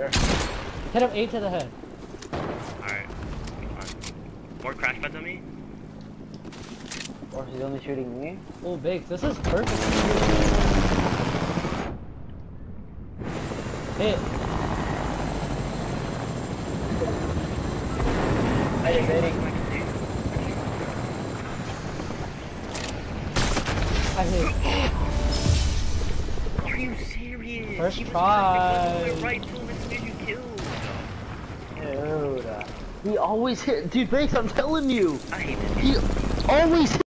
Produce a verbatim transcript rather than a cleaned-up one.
There. Hit him eight to the head. Alright. More crash pads on me? Or he's only shooting me. Oh, Biggs, this is perfect. Hit. I hit Eddie. I hit. Are you serious? First he was try. perfect, right to him as soon as you killed. Dude. He always hit. Dude, Biggs, I'm telling you. I hate this game. He always hit.